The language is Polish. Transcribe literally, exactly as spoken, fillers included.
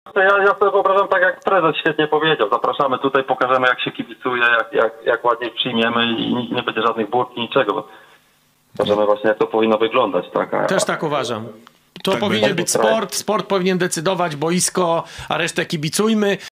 Ja, ja sobie wyobrażam tak, jak prezes świetnie powiedział. Zapraszamy tutaj, pokażemy, jak się kibicuje, jak, jak, jak ładnie przyjmiemy i nie będzie żadnych burk, niczego. Pokażemy właśnie, jak to powinno wyglądać. Tak? A, Też tak uważam. To Tak powinien będzie. być sport, sport powinien decydować, boisko, a resztę kibicujmy.